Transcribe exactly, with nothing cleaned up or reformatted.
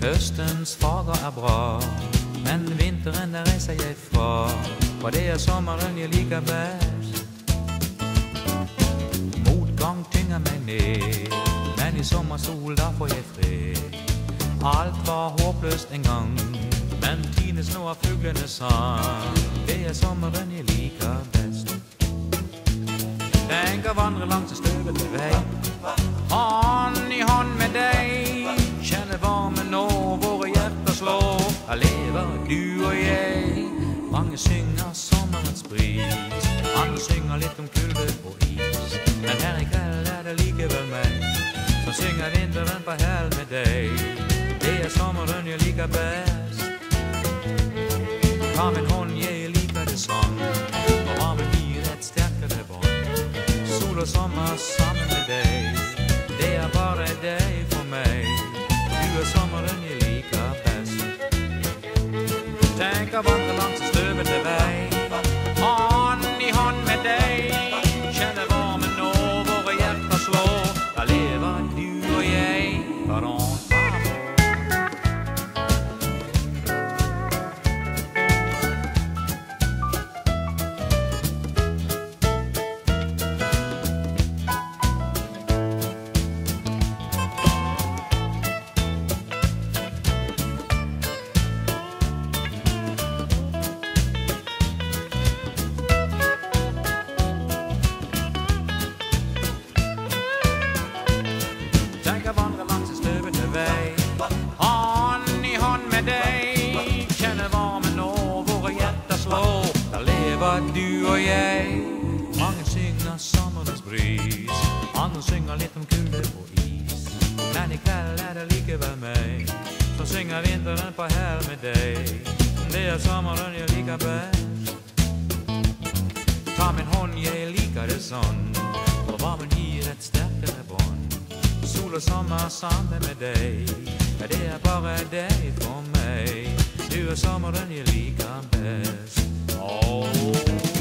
Høstens farger er bra, men vinteren der reiser jeg fra, for det er sommeren jeg liker best. Motgang tynger meg ned, men i sommersol da får jeg fred. Alt var håpløst en gang, men tines nå av fuglene sang. Det er sommeren jeg liker best. Tenk å vandre langs en støvete vei, hånd i hånd med deg. Kjenne varmen nå våre hjerter slår. Da lever du og jeg. Mange synger sommerens bris, andre synger litt om kulde og is. Men her i kveld er det likevel meg som synger vinteren på hæl med deg. Det er sommeren jeg liker best. Ta min hånd, jeg liker det sånn, og varmen gir et sterkere bånd. Sol og sommer sammen med deg, det er bare deg for meg. Du er sommeren jeg liker best. Tenk å vandre langs en støvete vei, hånd i hånd med deg. Kjenne varmen nå våre hjerter slår. Da lever du og jeg. Pardon. Tenk å vandre langs en støvete vei, hånd i hånd med deg. Kjenne varmen nå våre hjerter slår. Da lever du og jeg. Mange synger sommerens bris, andre synger litt om kulde og is. Men i kveld er det likevel meg som synger vinteren på hæl med deg. Det er sommeren jeg liker best. Ta min hånd, jeg liker det sånn, og varmen gir et sterkere bånd. Sol og sommer sammen med deg, ja, det er bare deg for meg. Du er sommeren jeg liker best. Oh.